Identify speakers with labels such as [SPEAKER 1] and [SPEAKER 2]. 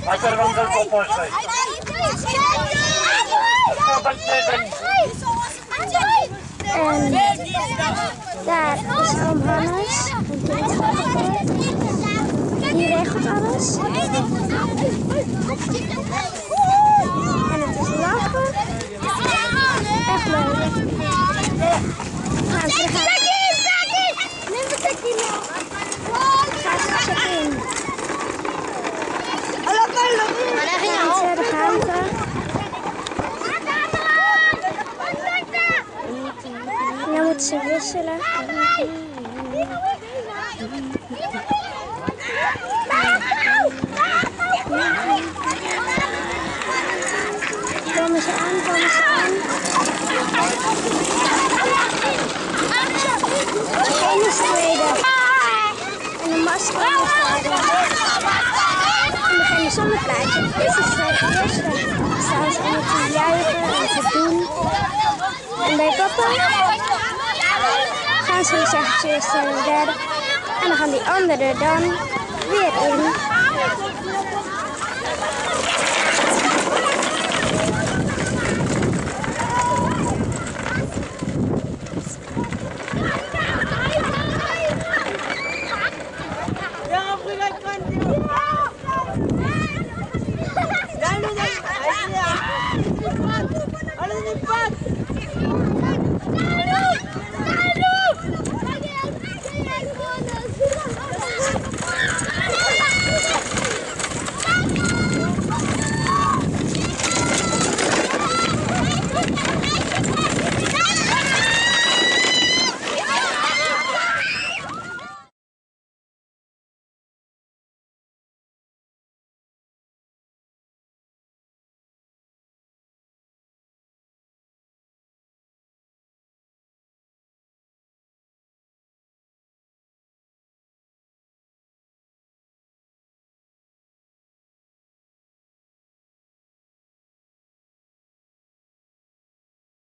[SPEAKER 1] Hij kan wel zo oppassen.
[SPEAKER 2] En daar is oom Hannes. Die regelt alles. En het is lachen. Echt leuk. Gaan ze gaan. Neem een tikkie mee. Gaan ze straks in. Daar gaan ze. En dan moeten ze wisselen. Komen ze aan, komen ze aan. Eén is tweede. En een masker is derde. En degene zonder plaatje is de eerste. Dan staan ze allemaal te juichen en te doen. En bij papa gaan ze zeggen ze eerste en de derde. En dan gaan die anderen dan weer in.